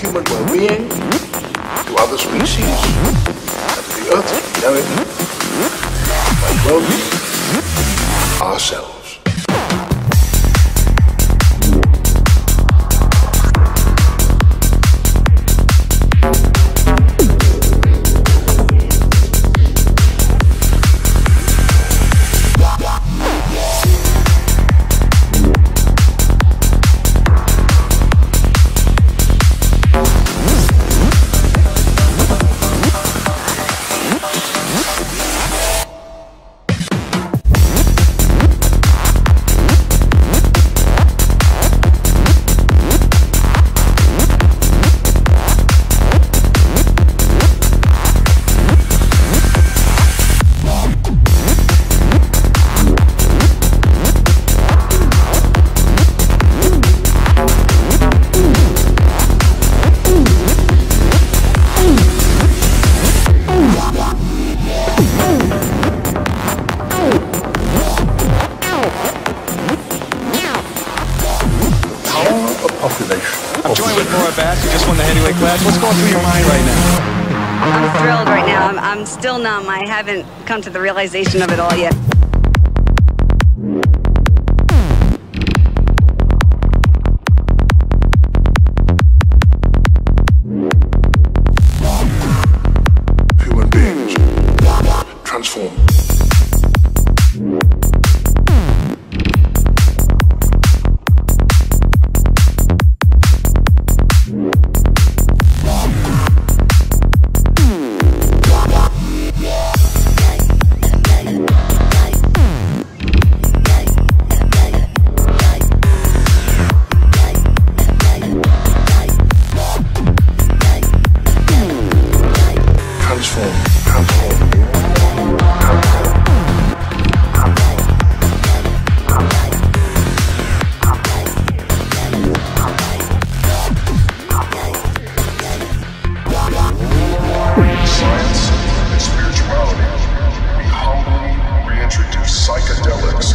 human well-being, to other species, and to the earth as we know it, might well be ourselves. I'm joined with Laura Bass, who just won the heavyweight class. What's going through your mind right now? I'm thrilled right now. I'm still numb. I haven't come to the realization of it all yet. Human beings transform. Science and spirituality, we humbly reintroduce psychedelics.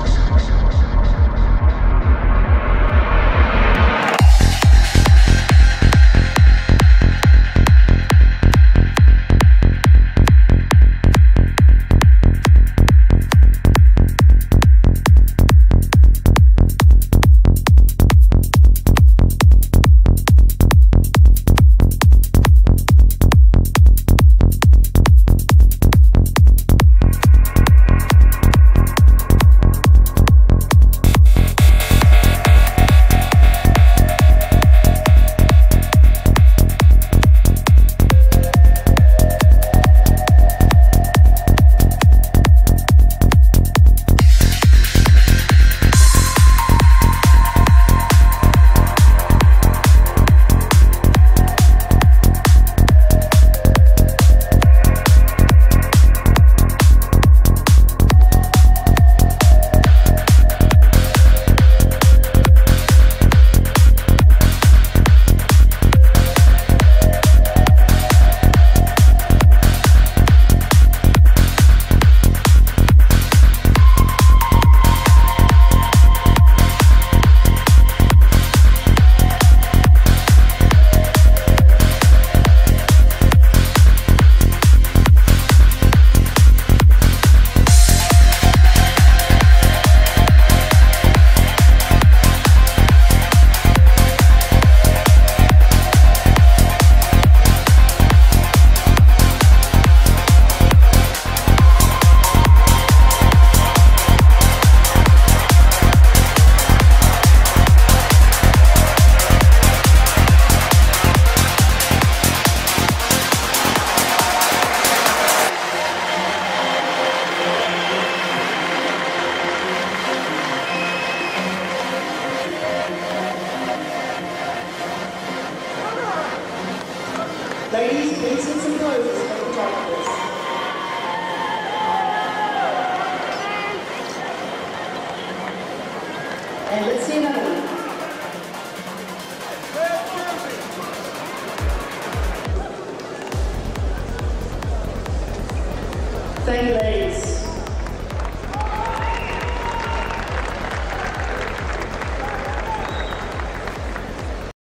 Ladies, please sit some clothes for the doctors. And let's see another one. Thank you, ladies.